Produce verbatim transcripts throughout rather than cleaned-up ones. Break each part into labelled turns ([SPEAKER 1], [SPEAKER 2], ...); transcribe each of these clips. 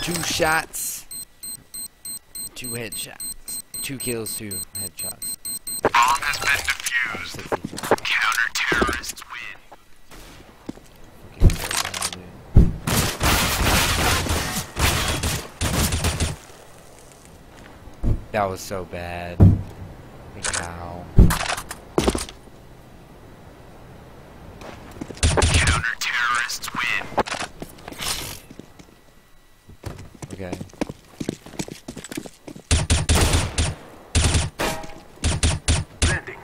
[SPEAKER 1] Two shots. Two headshots. Two kills, two headshots.
[SPEAKER 2] Bomb has been defused. Counter-terrorists win.
[SPEAKER 1] That was so bad. How?
[SPEAKER 2] Counter-terrorists win.
[SPEAKER 1] Okay.
[SPEAKER 2] Landing.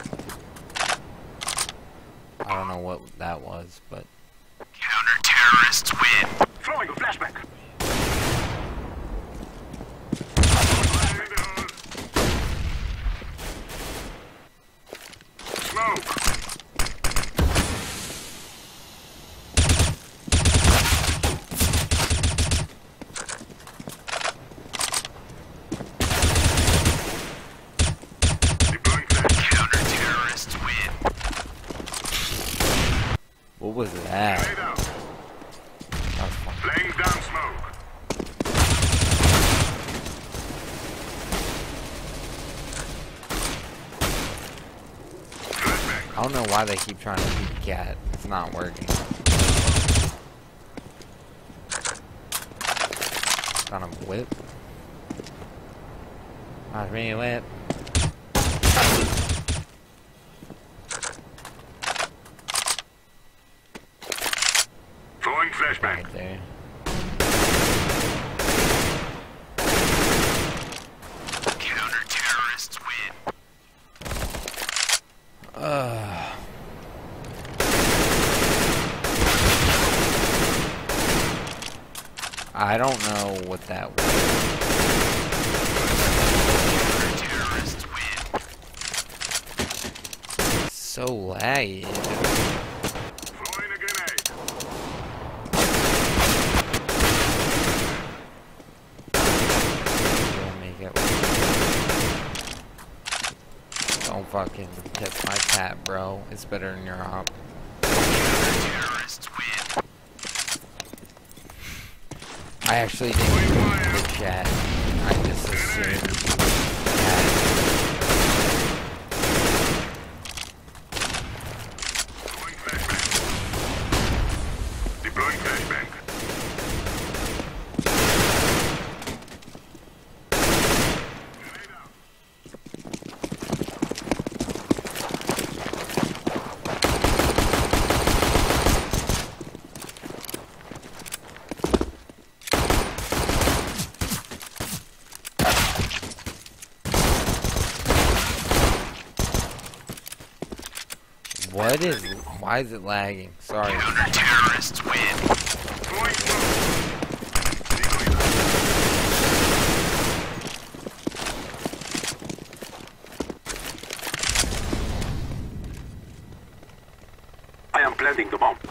[SPEAKER 1] I don't know what that was, but
[SPEAKER 2] Counter-terrorists win. Throwing a flashback. Smoke. Deploying flash. Counter-terrorists win.
[SPEAKER 1] what was that?
[SPEAKER 2] Grenade out.
[SPEAKER 1] That was fun.
[SPEAKER 2] Laying down smoke. Flashbang.
[SPEAKER 1] I don't know why they keep trying to keep cat. It's not working. Kind of whip. Watch me whip.
[SPEAKER 2] Throwing flashbang.
[SPEAKER 1] Right there.
[SPEAKER 2] Counter-terrorists win.
[SPEAKER 1] Ugh. I don't know what that was.
[SPEAKER 2] Counter-terrorists win.
[SPEAKER 1] So laggy.
[SPEAKER 2] Throwing a grenade.
[SPEAKER 1] Don't make it. Don't fucking test my cat, bro. It's better than your op.
[SPEAKER 2] Counter-terrorists win.
[SPEAKER 1] I actually didn't read the chat. I just assumed cat.
[SPEAKER 2] Throwing flashbang. Deploying flashbang. Grenade out.
[SPEAKER 1] What is? Why is it lagging? Sorry.
[SPEAKER 2] Counter-terrorists win. Throwing smoke. Decoy out. I am planting the bomb.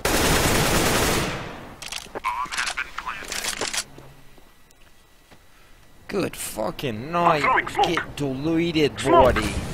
[SPEAKER 2] Bomb has been planted.
[SPEAKER 1] Good fucking night.
[SPEAKER 2] throwing smoke.
[SPEAKER 1] Get deleted,
[SPEAKER 2] Smoke.
[SPEAKER 1] buddy.